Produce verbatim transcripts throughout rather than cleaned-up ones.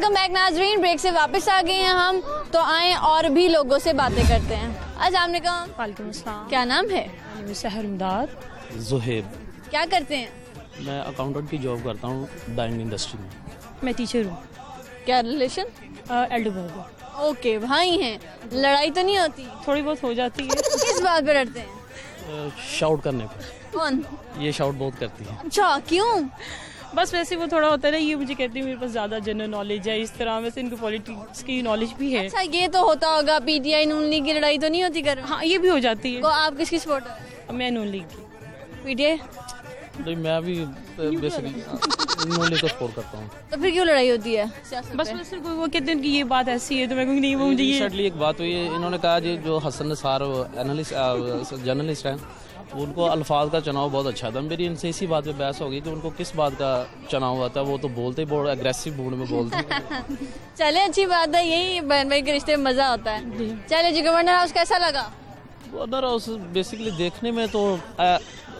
Welcome back नाजरीन, break से वापस आ गए हैं हम, तो आए और भी लोगों से बातें करते हैं। अस्सलाम वालेकुम। वालेकुम अस्सलाम। क्या नाम है? सहरमदार ज़ुहैब। क्या करते हैं? मैं अकाउंटेंट की जॉब करता हूँ डाइंग इंडस्ट्री में। मैं टीचर हूँ। क्या रिलेशन? Elder brother. ओके, भाई हैं। लड़ाई तो नहीं होती? थोड़ी बहुत हो जाती है। किस बात पे लड़ते हैं? शाउट करने पर। कौन? ये शाउट बहुत करती है। अच्छा, क्यों? बस वैसे वो थोड़ा होता है, ये मुझे कहती है मेरे पास ज़्यादा जनरल नॉलेज है, इस तरह वैसे इनको पॉलिटिक्स की नॉलेज भी है। अच्छा, ये तो होता होगा। पीटीआई नून लीग की लड़ाई तो नहीं होती घर? हाँ, ये भी हो जाती है। तो आप किसकी सपोर्टर हैं? मैं नून लीग की। पीटीआई? नहीं, मैं भी बेसिकली नून लीग को सपोर्ट करता हूँ। तो फिर क्यों लड़ाई होती है? बस वैसे कोई वो कहते हैं कि ये बात ऐसी है, तो मैं कहूँगी नहीं, वो मुझे ये रिसेंटली एक बात हुई है, इन्होंने कहा जी जो हसन निसार एनालिस्ट जर्नलिस्ट हैं, उनको अल्फाज का चुनाव बहुत अच्छा था। मेरी इनसे इसी बात पे बहस होगी कि उनको किस बात का चुनाव हुआ था। वो तो बोलते ही बहुत एग्रेसिव मूड में बोलते हैं। चले, अच्छी बात है, यही बहन भाई के रिश्ते में मजा होता है। चले जी, गवर्नर हाउस कैसा लगा? गवर्नर हाउस बेसिकली देखने में तो आ,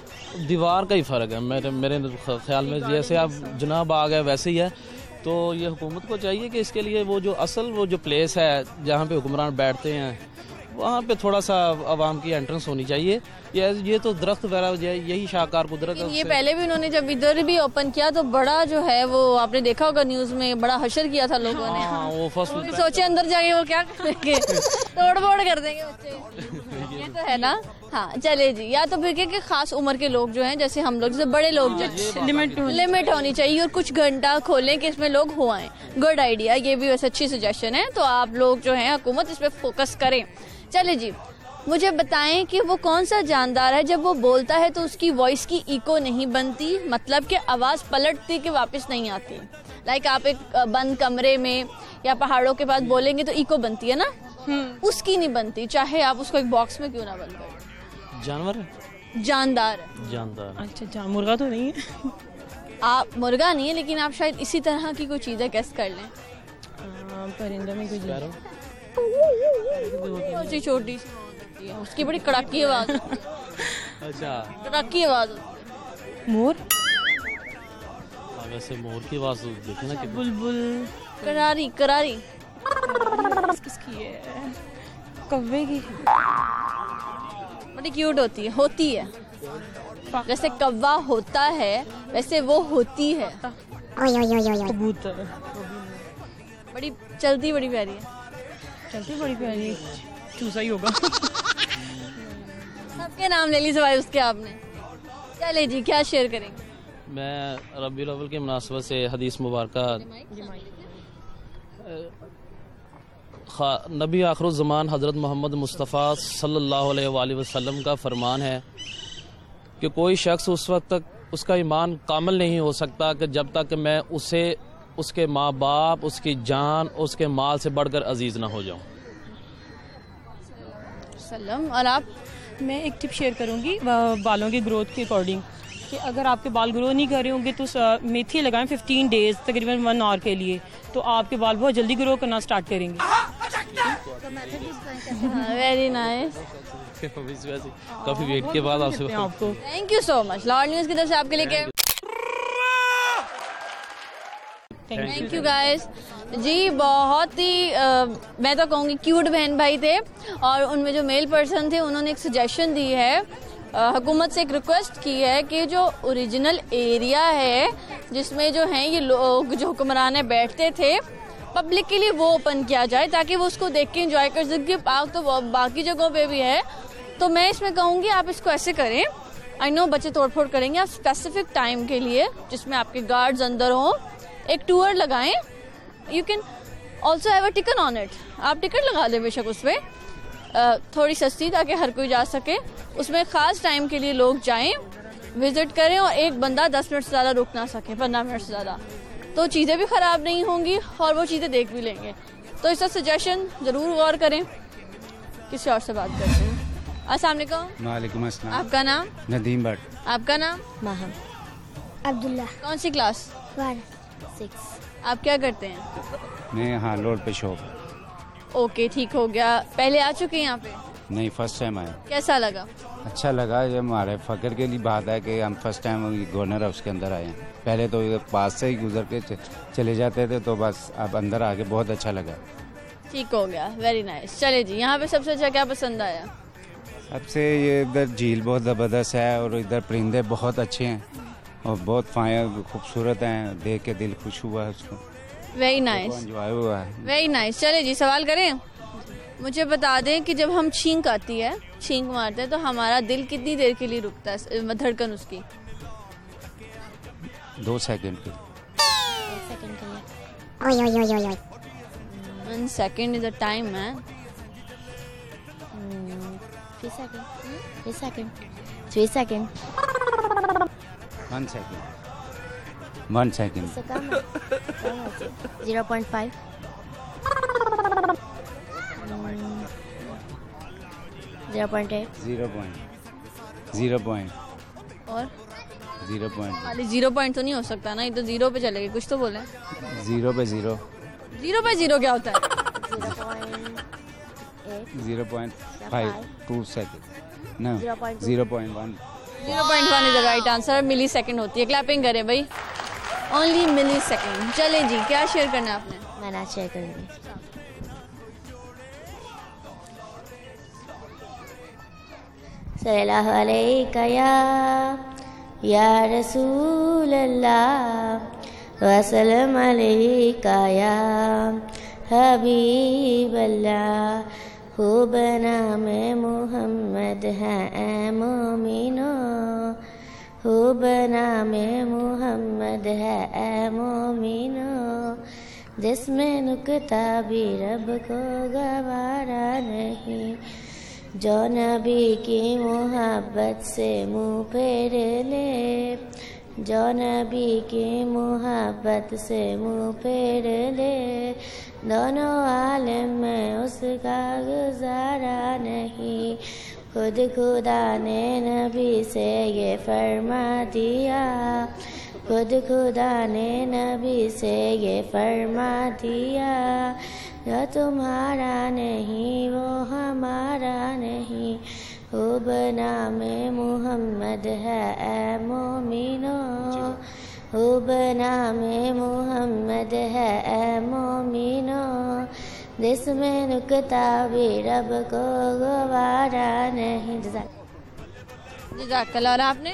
दीवार का ही फ़र्क है मेरे मेरे ख्याल में। जैसे आप जनाब आ गए वैसे ही है। तो ये हुकूमत को चाहिए कि इसके लिए वो जो असल वो जो प्लेस है जहाँ पे हुक्मरान बैठते हैं, वहाँ पे थोड़ा सा आवाम की एंट्रेंस होनी चाहिए। ये ये तो दरख्त वगैरह यही शाहकार कुदरत है। ये पहले भी उन्होंने जब इधर भी ओपन किया तो बड़ा जो है वो आपने देखा होगा न्यूज में, बड़ा हशर किया था लोगों ने। हाँ, वो फर्स्ट सोचे अंदर जाके वो क्या करेंगे, तोड़ फोड़ कर देंगे बच्चे। ये तो है ना। हाँ चले जी, या तो फिर कि खास उम्र के लोग जो हैं, जैसे हम लोग, जैसे बड़े लोग, लिमिट लिमिट होनी चाहिए और कुछ घंटा खोलें कि इसमें लोग हो आए। गुड आइडिया, ये भी वैसे अच्छी सजेशन है। तो आप लोग जो है हुकूमत इस पे फोकस करें। चले जी, मुझे बताएं कि वो कौन सा जानदार है जब वो बोलता है तो उसकी वॉइस की इको नहीं बनती, मतलब कि आवाज़ पलटती कि वापस नहीं आती। लाइक आप एक बंद कमरे में या पहाड़ों के पास बोलेंगे तो इको बनती है ना, उसकी नहीं बनती, चाहे आप उसको एक बॉक्स में क्यों ना बंद करें। जानवर है? जानदार जानदार। अच्छा अच्छा, मुर्गा तो नहीं है? आप मुर्गा नहीं है, लेकिन आप शायद इसी तरह की कोई चीज़ है, गेस कर लें। परिंदा में कोई छोटी छोटी सी, उसकी बड़ी कड़ाकी आवाज। अच्छा, कड़ाकी आवाज होती है। मोर? वैसे मोर की आवाज देखी ना कि बुलबुल। करारी करारी किसकी है? कव्वे की। बड़ी क्यूट होती है, होती है जैसे कौवा होता है वैसे वो होती है। कबूतर। बड़ी चलती बड़ी प्यारी है। चलती बड़ी प्यारी, चूसा ही होगा। सबके नाम ले ली सवाई उसके आपने। चले जी, क्या शेयर करेंगे? मैं रबीउल अव्वल के मुनासबत से हदीस मुबारक, नबी आखिरुज़्ज़मान हज़रत मोहम्मद मुस्तफ़ा सल्लल्लाहु अलैहि वसल्लम का फरमान है कि कोई शख्स उस वक्त तक उसका ईमान कामिल नहीं हो सकता कि जब तक मैं उसे उसके माँ बाप, उसकी जान, उसके माल से बढ़कर अजीज़ ना हो जाऊँ। सल्लम। और आप? मैं एक टिप शेयर करूंगी बालों के ग्रोथ के अकॉर्डिंग, कि अगर आपके बाल ग्रो नहीं कर रहे होंगे तो मेथी लगाएं फिफ्टीन डेज तकरीबन वन आवर के लिए, तो आपके बाल बहुत जल्दी ग्रो करना स्टार्ट करेंगे। Very nice. काफी वेट के बाद आपसे आपको thank you so much. Lahore news की तरफ से आपके लिए क्या? Thank you guys. जी बहुत ही आ, मैं तो कहूँगी क्यूट बहन भाई थे, और उनमें जो मेल पर्सन थे उन्होंने एक सजेशन दी है, हुकूमत से एक रिक्वेस्ट की है कि जो ओरिजिनल एरिया है जिसमें जो हैं ये लोग जो हुक्मरान बैठते थे, पब्लिक के लिए वो ओपन किया जाए ताकि वो उसको देख के एंजॉय कर सके। पार्क तो बाकी जगहों पे भी है, तो मैं इसमें कहूँगी आप इसको ऐसे करें। आई नो बच्चे तोड़फोड़ करेंगे, आप स्पेसिफिक टाइम के लिए जिसमें आपके गार्ड्स अंदर हों एक टूर लगाएं। You can also have a ticket on it. आप टिकट लगा दें बेशक उस पर, थोड़ी सस्ती, ताकि हर कोई जा सके। उसमें ख़ास टाइम के लिए लोग जाएं, विजिट करें, और एक बंदा दस मिनट से ज़्यादा रुक ना सके, पंद्रह मिनट से ज़्यादा, तो चीज़ें भी ख़राब नहीं होंगी और वो चीज़ें देख भी लेंगे। तो इसका सजेशन ज़रूर गौर करें। किसी और से बात करते हैं। अस्सलाम वालेकुम। वालेकुम अस्सलाम। आपका नाम? नदीम भट्ट। आपका नाम? माहम। अब्दुल्ला। कौन सी क्लास? सिक्स। आप क्या करते हैं? मैं यहाँ रोड पे शॉप। ओके, ठीक हो गया। पहले आ चुके हैं यहाँ पे? नहीं, फर्स्ट टाइम आया। कैसा लगा? अच्छा लगा। ये हमारे फ़ख्र के लिए बात है कि हम फर्स्ट टाइम गवर्नर हाउस के अंदर आए हैं। पहले तो इधर पास से ही गुजर के चले जाते थे, तो बस अब अंदर आके बहुत अच्छा लगा। ठीक हो गया, वेरी नाइस। चले जी, यहाँ पे सबसे अच्छा क्या पसंद आया? सबसे ये इधर झील बहुत ज़बरदस्त है और इधर परिंदे बहुत अच्छे हैं और बहुत फाइन खूबसूरत हैं, देख के दिल खुश हुआ है उसको। वेरी नाइस, एंजॉय हुआ है। Very nice. चले जी, सवाल करें? मुझे बता दें कि जब हम छींक आती है, छींक मारते हैं, तो हमारा दिल कितनी देर के लिए रुकता है, धड़कन उसकी? दो सेकंड के सेकंड के लिए। ओय ओय ओय ओय ओय। One second is a time man. Three second. Three second. Three second. One second. One second. इससे कम है। Zero point five. Zero point eight. Zero point zero point और ज़ीरो पॉइंट खाली जीरो पॉइंट तो नहीं हो सकता ना, ये तो जीरो पे चलेगी, कुछ तो बोले। ज़ीरो पे ज़ीरो। जीरो पे जीरो क्या होता है? Zero point eight. Zero point five two second ना zero point two. Zero point one. Zero point one is the right answer. Millisecond होती है। क्लैपिंग करें भाई, ओनली मिली सेकंड। चले जी, क्या शेयर करना है आपने? मैं ना शेयर करूँगी। सल्लल्लाहु अलैका या या रसूल अल्लाह वसल्लम अलैका या हबीब अल्लाह। खूब नाम मोहम्मद है ए मोमिनो, खूब नाम मोहम्मद है ए मोमिनो, जिसमें नुक्ता भी रब को गवारा नहीं, जो नबी की मोहब्बत से मुँह फेर ले, जो नबी की मोहब्बत से मुँह फेर ले, दोनों आलम में उसका गुजारा नहीं। खुद खुदा ने नबी से ये फरमा दिया, खुद खुदा ने नबी से ये फरमा दिया, जो तुम्हारा नहीं वो हमारा नहीं, खूब नाम मोहम्मद है ए मोमिनो, खूब नाम मोहम्मद है ए मोमिनो, जिसमें नुक्ता भी रब को गवारा नहीं। जज़ाकल्लाह। और आपने?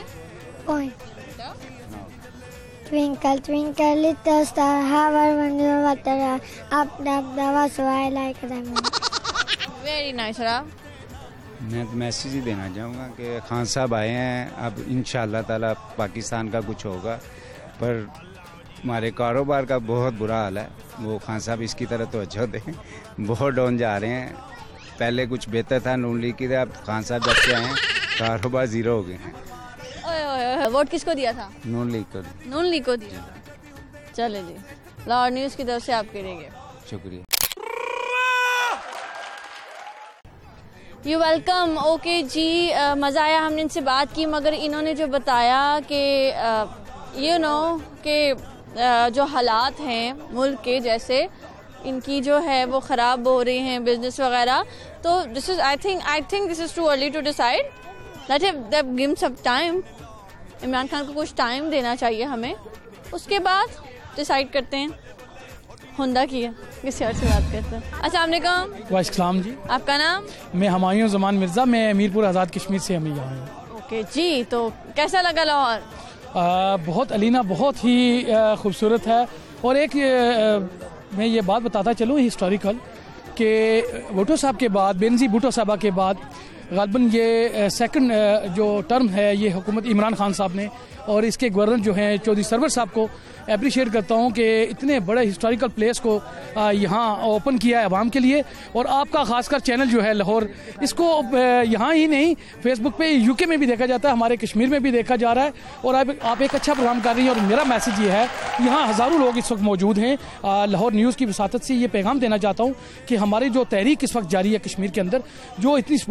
Twinkle, twinkle, little star, how I wonder what the up, up, that was why I like them. Very nice. और आप? मैं तो मैसेज ही देना चाहूँगा कि खान साहब आए हैं, अब इंशाअल्लाह ताला पाकिस्तान का कुछ होगा, पर हमारे कारोबार का बहुत बुरा हाल है। वो खान साहब इसकी तरह तो अच्छा दें, बहुत डाउन जा रहे हैं। पहले कुछ बेहतर था नून लीग की, अब खान साहब जब से आए हैं कारोबार ज़ीरो हो गए हैं। ओए ओए ओए, वोट किसको दिया था? नून लीग को। नून लीग को दिया था। चले जी, लाहौर न्यूज़ की तरफ से आपके लिए शुक्रिया। You welcome. ओके जी, uh, मज़ा आया, हमने इनसे बात की, मगर इन्होंने जो बताया कि यू नो कि जो हालात हैं मुल्क के, जैसे इनकी जो है वो ख़राब हो रही हैं बिजनेस वगैरह, तो this is I think I think this is too early to decide. Let him give some time. Imran Khan को कुछ टाइम देना चाहिए हमें, उसके बाद डिसाइड करते हैं। हुंदा की है, किसी और से बात करते हैं। अस्सलाम वालेकुम। वालेकुम जी। आपका नाम? मैं हुमायूं ज़मान मिर्ज़ा, मैं मीरपुर आज़ाद कश्मीर से हम यहाँ हैं। ओके जी, तो कैसा लगा लाहौर? बहुत अलीना बहुत ही खूबसूरत है। और एक आ, मैं ये बात बताता चलूँ हिस्टोरिकल कि भुट्टो साहब के बाद, बेनज़ीर भुट्टो साहबा के बाद ग़ालिबन ये सेकंड जो टर्म है ये हुकूमत इमरान खान साहब ने, और इसके गवर्नर जो हैं चौधरी सरवर साहब को अप्रिशिएट करता हूँ कि इतने बड़े हिस्टोरिकल प्लेस को यहाँ ओपन किया है आवाम के लिए। और आपका खासकर चैनल जो है लाहौर, इसको यहाँ ही नहीं फेसबुक पे यूके में भी देखा जाता है, हमारे कश्मीर में भी देखा जा रहा है, और आप, आप एक अच्छा प्रोग्राम कर रही हैं। और मेरा मैसेज ये है, यहाँ हज़ारों लोग इस वक्त मौजूद हैं। लाहौर न्यूज़ की वसातत से ये पैगाम देना चाहता हूँ कि हमारी जो तहरीक इस वक्त जारी है कश्मीर के अंदर, जो इतनी बड़ी स्ट्रगल है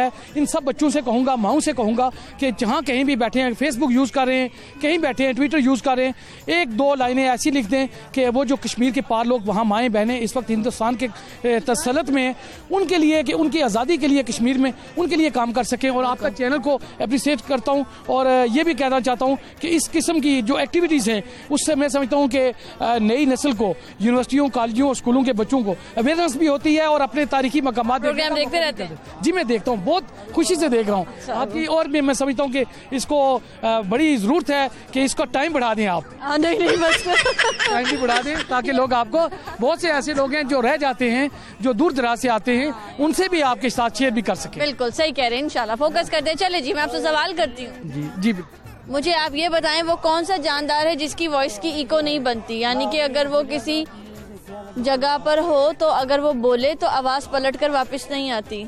है। इन सब बच्चों से कहूँगा, माओं से कहूँगा कि जहाँ कहीं भी बैठे हैं, फेसबुक यूज़ कर रहे हैं, कहीं बैठे हैं ट्विटर यूज़ कर रहे हैं, एक दो लाइनें ऐसी लिख दें कि वो जो कश्मीर के पार लोग वहाँ माएँ बहनें इस वक्त हिंदुस्तान के तसल्लुत में हैं, उनके लिए कि उनकी आज़ादी के लिए कश्मीर में उनके लिए काम कर सकें। और आपका चैनल को अप्रिसिएट करता हूँ और ये भी कहना चाहता हूँ कि इस किस्म की जो एक्टिविटीज़ हैं उससे मैं समझता हूँ कि नई नस्ल को, यूनिवर्सिटियों, कॉलेजों और स्कूलों के बच्चों को अवेयरनेस भी होती है और अपने तारीखी मकामात प्रोग्राम देखते रहते हैं। जी मैं देखता हूँ, बहुत खुशी से देख रहा हूँ आपकी, और भी मैं समझता हूँ कि इसको बड़ी ज़रूरत है कि इसका टाइम बढ़ा दें आप। नहीं नहीं बस टाइम भी बढ़ा दें ताकि लोग आपको, बहुत से ऐसे लोग हैं जो रह जाते हैं, जो दूर दराज से आते हैं, उनसे भी आपके साथ शेयर भी कर सकें। बिल्कुल सही कह रहे हैं, इंशाल्लाह फोकस करते हैं। चले जी मैं आपसे सवाल करती हूँ। जी जी मुझे आप ये बताएं वो कौन सा जानदार है जिसकी वॉइस की इको नहीं बनती, यानी कि अगर वो किसी जगह पर हो तो अगर वो बोले तो आवाज पलट कर वापस नहीं आती।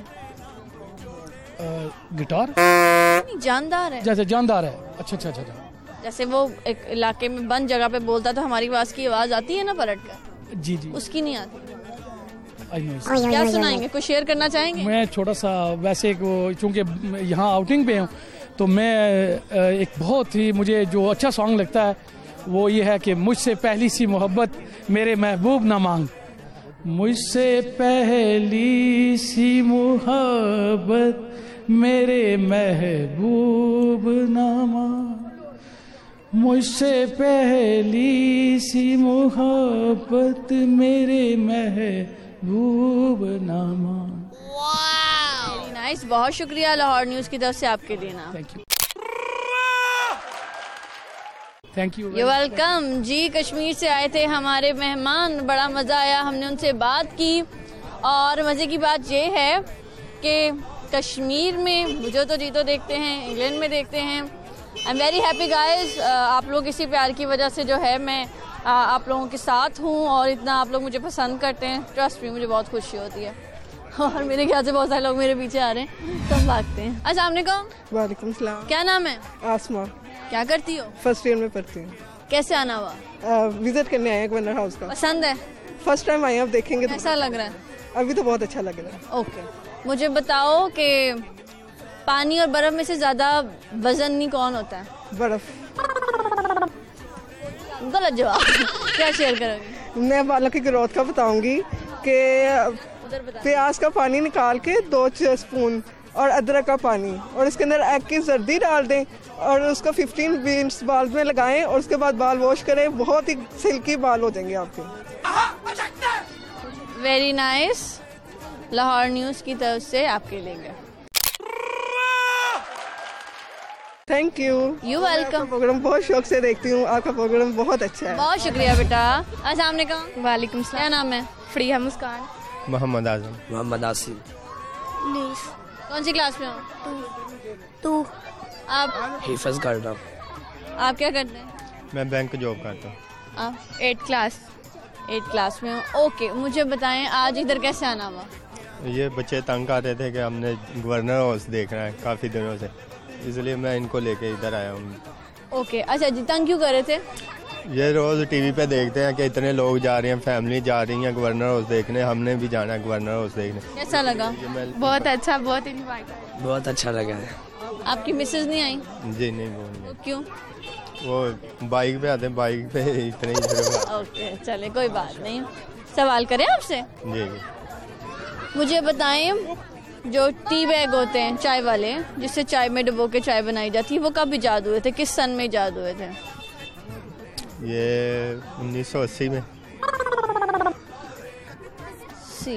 गिटार जानदार है, जैसे जानदार है। अच्छा अच्छा अच्छा जैसे वो एक इलाके में बंद जगह पे बोलता तो हमारी आवाज की आवाज आती है ना पलट कर, जी जी उसकी नहीं आती। क्या क्या सुनाएंगे, कुछ शेयर करना चाहेंगे? मैं छोटा सा, वैसे चूँकि यहाँ आउटिंग पे हूँ तो मैं एक बहुत ही मुझे जो अच्छा सॉन्ग लगता है वो ये है कि मुझसे पहली सी मोहब्बत मेरे महबूब ना मांग, मुझसे पहली सी मोहब्बत मेरे महबूब ना मांग, मुझसे पहली सी मोहब्बत मेरे महबूब ना मांग। वेरी नाइस, बहुत शुक्रिया लाहौर न्यूज की तरफ से आपके लिए ना। Thank you thank you you welcome जी। कश्मीर से आए थे हमारे मेहमान, बड़ा मजा आया, हमने उनसे बात की और मजे की बात ये है कि कश्मीर में भूजो तो जीतो देखते हैं, इंग्लैंड में देखते हैं। I am very happy guys, आप लोग इसी प्यार की वजह से जो है मैं आ, आप लोगों के साथ हूँ और इतना आप लोग मुझे पसंद करते हैं। ट्रस्ट मी, मुझे बहुत खुशी होती है और मेरे ख्याल से बहुत सारे लोग मेरे पीछे आ रहे हैं तो हम भागते हैं। अस्सलाम वालेकुम। वालेकुम सलाम। क्या नाम है? आसमा। क्या करती हो? फर्स्ट ईयर में पढ़ती हूँ। कैसे आना हुआ? विजिट करने आए हैं गवर्नर हाउस का। पसंद है? फर्स्ट टाइम आए हैं, अब देखेंगे। कैसा लग रहा है? अभी तो बहुत अच्छा लग रहा है। ओके, मुझे बताओ कि पानी और बर्फ में से ज्यादा वजनी कौन होता है? बर्फ। गलत जवाब। क्या शेयर करोगे? मैं बालों की ग्रोथ का बताऊंगी कि प्याज का पानी निकाल के दो स्पून और अदरक का पानी और इसके अंदर एग की जर्दी डाल दें और उसको फिफ्टीन मिनट्स बाल में लगाएं और उसके बाद बाल वॉश करें, बहुत ही सिल्की बाल हो जाएंगे आपके। वेरी नाइस, लाहौर न्यूज की तरफ से आपके लिए। Thank you. You welcome. Program बहुत शौक से देखती हूँ, आपका प्रोग्राम बहुत अच्छा है। बहुत शुक्रिया बेटा। अस्सलाम वालेकुम। वालेकुम सलाम। क्या नाम है? फ्रीहा मुस्कान। मोहम्मद आजम। मोहम्मद आसिम। कौन सी क्लास में हो? तू। आप? हिफज कर रहा हूँ। आप क्या करते हैं? मैं बैंक जॉब करता हूँ। आप? Eight class. एट क्लास में हो, ओके। मुझे बताएं आज इधर कैसे आना हुआ? ये बच्चे तंग कर रहे थे कि हमने गवर्नर हाउस देखना है काफ़ी दिनों से, इसलिए मैं इनको लेके इधर आया हूँ। ओके, अच्छा जी, तंग क्यों कर रहे थे? ये रोज़ टीवी पे देखते हैं कि इतने लोग जा रहे हैं, फैमिली जा रही हैं गवर्नर हाउस देखने, हमने भी जाना है गवर्नर हाउस देखने। कैसा लगा? बहुत अच्छा, बहुत इंजॉय। बहुत अच्छा लगा है। आपकी मिसेज नहीं आई? जी नहीं, वो नहीं। क्यों? वो बाइक पे आते हैं, बाइक पे इतने ही। ओके चले, कोई बात नहीं। सवाल करें आपसे? जी जी। मुझे बताएं जो टी बैग होते हैं चाय वाले, जिससे चाय में डुबो के चाय बनाई जाती है, वो कब इजाद हुए थे, किस सन में इजाद हुए थे? ये उन्नीस सौ अस्सी में। सी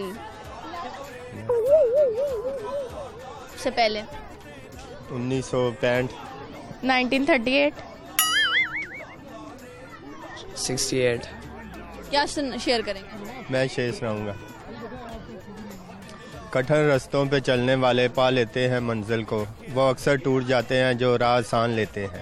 से पहले उन्नीस सौ पैंठ। Nineteen thirty eight. Sixty eight. क्या शेयर करेंगे? मैं शेर सुनाऊंगा। कठिन रास्तों पे चलने वाले पा लेते हैं मंजिल को, वो अक्सर टूट जाते हैं जो राह सान लेते हैं।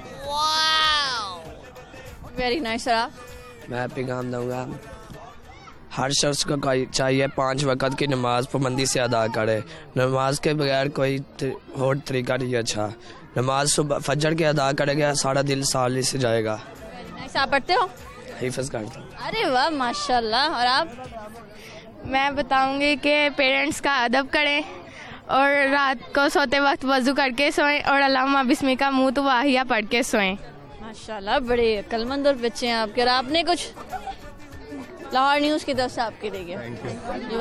Very nice sir. मैं पैगाम दूंगा, हर शख्स को चाहिए पांच वक्त की नमाज पाबंदी से अदा करे। नमाज के बगैर कोई और तरीका नहीं अच्छा। नमाज सुबह फजर के अदा करेगा, सारा दिल साली से जाएगा। आप पढ़ते हो? हिफज करता हूँ। अरे वाह माशाल्लाह। और आप? मैं बताऊंगी कि पेरेंट्स का अदब करें और रात को सोते वक्त वज़ू करके सोएं और अल्लाहुम्मा बिस्मिक का मुँह तो वाहिया पढ़ के सोएं। माशाल्लाह, बड़े अक्लमंद और बच्चे हैं आपके। और आपने कुछ लाहौर न्यूज़ की तरफ से आपके लिए गया।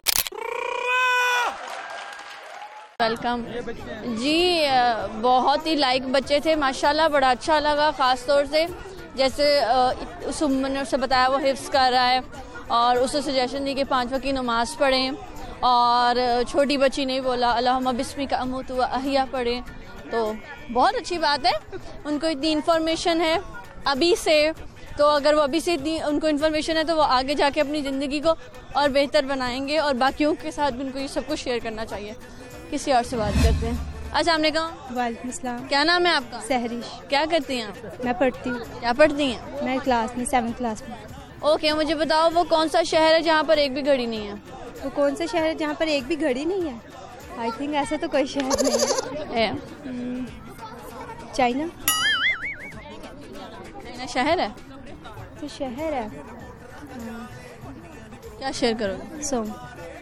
वेलकम जी। बहुत ही लाइक बच्चे थे माशाल्लाह, बड़ा अच्छा लगा। ख़ास तौर से जैसे उस उम्र से बताया वो हिफ्ज़ कर रहा है और उसे सजेशन दी कि पाँच वक्त की नमाज़ पढ़ें, और छोटी बच्ची ने बोला अल्लाहुम्मा बिस्मिका अमूतु व अहिया पढ़ें। तो बहुत अच्छी बात है, उनको इतनी इन्फॉर्मेशन है अभी से, तो अगर वो अभी से इतनी उनको इन्फॉर्मेशन है तो वो आगे जाके अपनी ज़िंदगी को और बेहतर बनाएंगे, और बाकियों के साथ भी उनको ये सब कुछ शेयर करना चाहिए। किसी और से बात करते हैं। अस्सलाम वालेकुम। वालेकुम सलाम। क्या नाम है आपका? सहरिश। क्या करती हैं आप? मैं पढ़ती हूँ। क्या पढ़ती हैं? मैं क्लास में सेवन्थ क्लास में। ओके, मुझे बताओ वो कौन सा शहर है जहाँ पर एक भी घड़ी नहीं है? वो कौन सा शहर है जहाँ पर एक भी घड़ी नहीं है? आई थिंक ऐसा तो कोई शहर नहीं है। चाइना। चाइना शहर है? तो शहर है। क्या शेयर करोगे? सॉन्ग।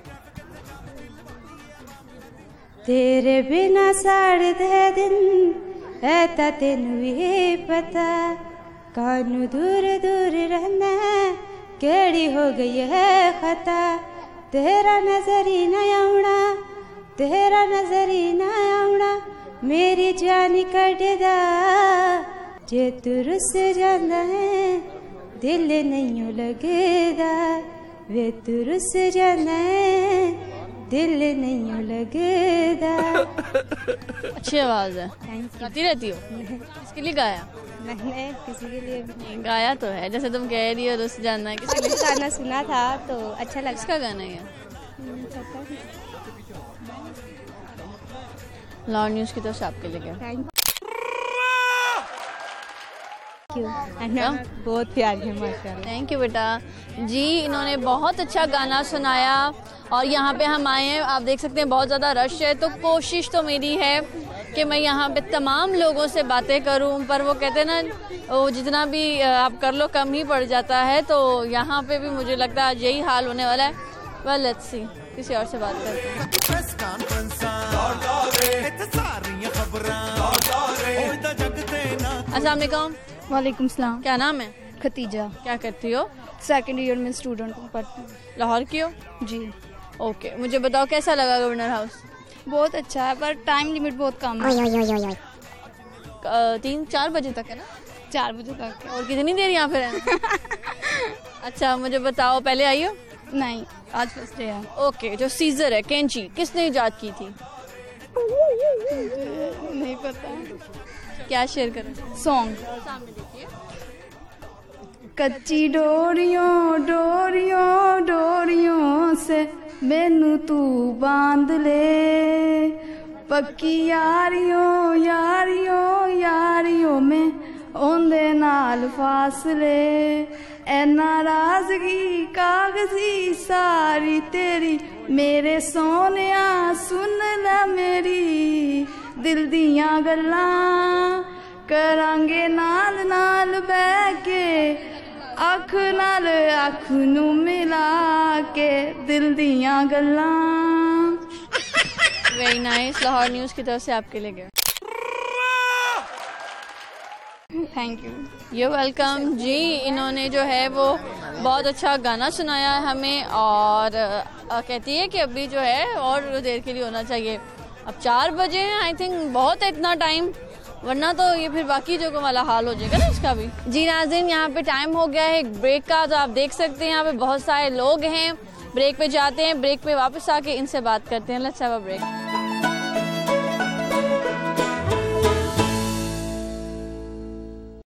तेरे बिना साढ़े दे दिन ऐता तेनू भी पता, कानू दूर दूर रहना केड़ी हो गई है खता, तेरा नजर ही न आउना, तेरा नजर ही न आउना, मेरी जान कटदा, जे तू रुस जांदा है दिल नहीं लगदा, वे तू रुस जांदा है दिल नहीं लगदा। अच्छी आवाज़ है। गाती रहती हो? किसके लिए गाया? मैंने किसी के लिए भी नहीं गाया तो है, जैसे तुम कह रही हो रुस जाना है। किसके लिए? गाना सुना था तो अच्छा लगा। किसका गाना है? लाहौर न्यूज़ की तरफ से आपके लिए गया। बहुत प्यारी है माशाल्लाह। थैंक यू बेटा जी। इन्होंने बहुत अच्छा गाना सुनाया और यहाँ पे हम आए हैं, आप देख सकते हैं बहुत ज़्यादा रश है, तो कोशिश तो मेरी है कि मैं यहाँ पे तमाम लोगों से बातें करूँ, पर वो कहते हैं ना वो जितना भी आप कर लो कम ही पड़ जाता है, तो यहाँ पे भी मुझे लगता है यही हाल होने वाला है। वेल लेट्स सी, किसी और से बात करते हैं। अस्सलाम वालेकुम। वालेकुम सलाम। क्या नाम है? खतीजा। क्या करती हो? सेकंड ईयर में स्टूडेंट हूँ, पढ़ती हूँ। लाहौर की हो? जी। ओके, मुझे बताओ कैसा लगा गवर्नर हाउस? बहुत अच्छा है, पर टाइम लिमिट बहुत कम है। तीन चार बजे तक है ना? चार बजे तक। और कितनी देर यहाँ पे रहना? अच्छा मुझे बताओ, पहले आई हो? नहीं, आज फर्स्ट डे है। ओके, जो सीजर है कैंची किसने इजाद की थी? नहीं पता। क्या शेयर करें? सॉन्ग। सामने देखिए। कच्ची डोरियों डोरियों डोरियों से मैनू तू बांध ले, पक्की यारियों यारियों यारियों में ओंदे नाल फासले, ए नाराजगी कागजी सारी तेरी, मेरे सोनिया सुन ले मेरी दिल दियां गल्लां, करांगे नाल नाल बह के अख नाल अख नू मिला के दिल दियां गल्लां। Very nice. लाहौर न्यूज़ की तरफ से आपके लिए गया। Thank you. यू वेलकम जी। इन्होंने जो है वो बहुत अच्छा गाना सुनाया है हमें, और आ, कहती है कि अभी जो है और देर के लिए होना चाहिए। अब चार बजे हैं, आई थिंक बहुत है इतना टाइम, वरना तो ये फिर बाकी जगहों वाला हाल हो जाएगा ना इसका भी। जी नाज़रीन, यहाँ पे टाइम हो गया है एक ब्रेक का, तो आप देख सकते हैं यहाँ पे बहुत सारे लोग हैं। ब्रेक पे जाते हैं, ब्रेक पे वापस आके इनसे बात करते हैं। Let's have a break.